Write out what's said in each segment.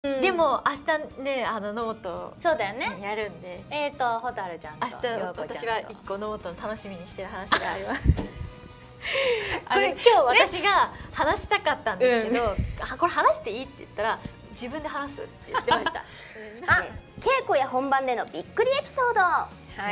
でも明日ね野本そうだよねやるんでほたるちゃんと明日私は一個野本の楽しみにしてる話がありますこれ今日私が話したかったんですけどこれ話していいって言ったら自分で話すって言ってました稽古や本番でのびっくりエピソード。はい、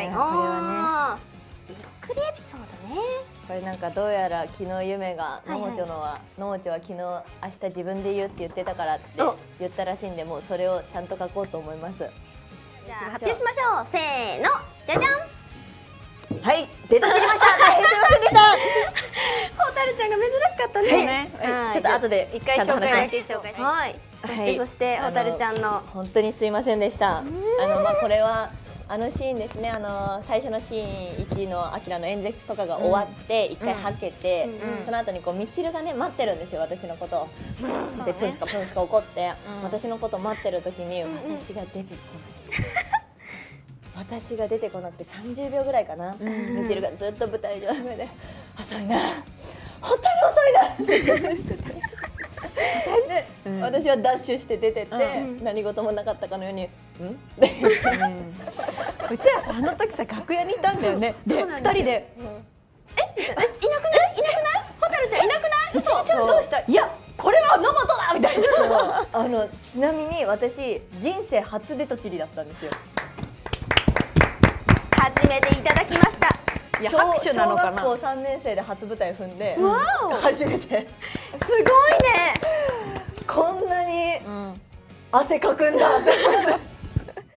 これはねびっくりエピソードね。 これなんかどうやら昨日ゆめがのもちょは昨日明日自分で言うって言ってたからって言ったらしいんで、もうそれをちゃんと書こうと思います。 じゃあ発表しましょう。せーの、じゃじゃん。 はい、出たちりました。大変すいませんでした。 ほたるちゃんが珍しかったね。 ちょっと後で一回紹介だけ紹介。 はい。そしてほたるちゃんの本当にすいませんでした。これはシーンですね。最初のシーン1のアキラの演説とかが終わって一回はけて、その後にみちるがね待ってるんですよ、私のことを。でプンスカ怒って私のこと待ってる時に私が出てこない。私が出てこなくて30秒ぐらいかな。みちるがずっと舞台上で遅いな、本当に遅いなってで、私はダッシュして出てって何事もなかったかのように「ん?」 うちらさあの時さ楽屋にいたんだよね。で2人で「えいなくないほたるちゃんいなくない？うちちゃんどうした？いやこれは野本だ!」みたいな。 ちなみに私人生初出とちりだったんですよ。 初めていただきました。 いや拍手なのかな。 小学校3年生で初舞台踏んでわお、 初めて。 すごいね。 こんなに汗かくんだって。